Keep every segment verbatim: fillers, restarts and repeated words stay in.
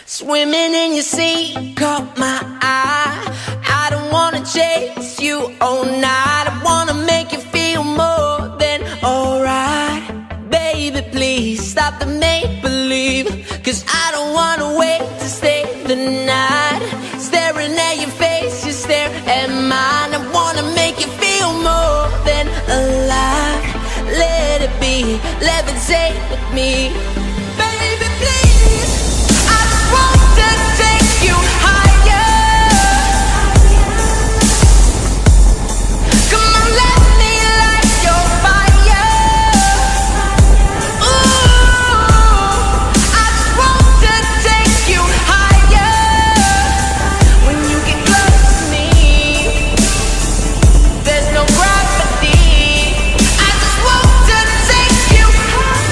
Swimming in your sea, caught my eye. I don't wanna chase you all night. I wanna make you feel more than alright. Baby, please stop the make-believe, 'cause I don't wanna wait to stay the night. Staring at your face, you stare at mine. I wanna make you feel more than alive. Let it be, levitate with me. Baby, please, I just want to take you higher. Come on, let me light your fire. Ooh, I just want to take you higher. When you get close to me, there's no gravity. I just want to take you higher.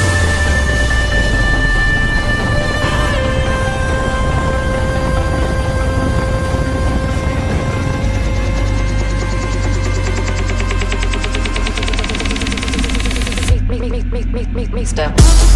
Me, me, me, me, me, me, me, step.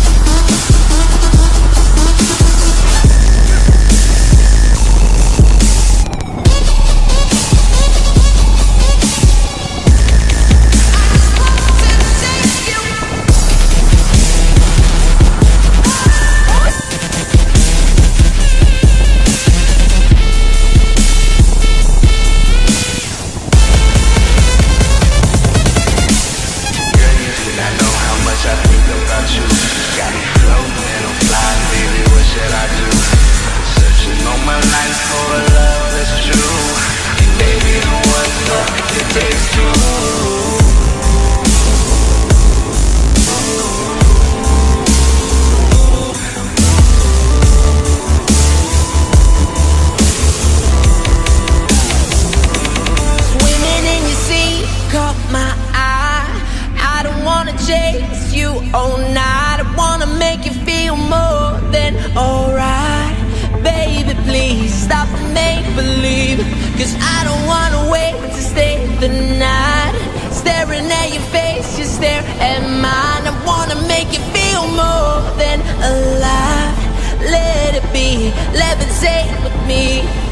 Chase you all night. I wanna make you feel more than alright. Baby, please stop the make-believe, 'cause I don't wanna wait to stay the night. Staring at your face, you stare at mine. I wanna make you feel more than alive. Let it be, levitate with me.